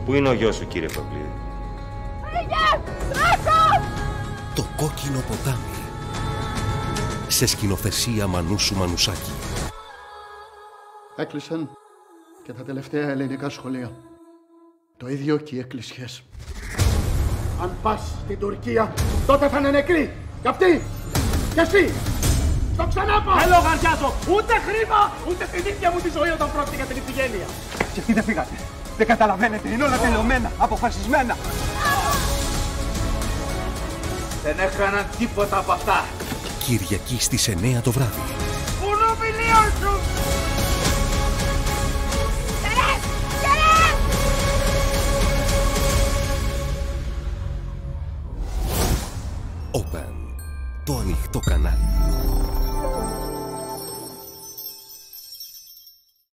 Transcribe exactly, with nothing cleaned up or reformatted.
Πού είναι ο γιος σου, κύριε Παυλίδη? Φύγε! Τρέχω! Το κόκκινο ποτάμι. Σε σκηνοθεσία Μανούσου Μανουσάκη. Έκλεισαν και τα τελευταία ελληνικά σχολεία. Το ίδιο και οι εκκλησιές. Αν πας στην Τουρκία, τότε θα είναι νεκροί. Κι αυτοί! Κι εσύ! Στο ξανάπα! Δεν λογαριάζω ούτε χρήμα, ούτε την ίδια μου τη ζωή όταν πρόκειται για την ηθιγένεια. Και αυτοί δεν φύγατε. Δεν καταλαβαίνετε, είναι όλα τελειωμένα, αποφασισμένα. Δεν έκαναν τίποτα από αυτά. Κυριακή στις εννιά το βράδυ. Πού βιβλίο σου!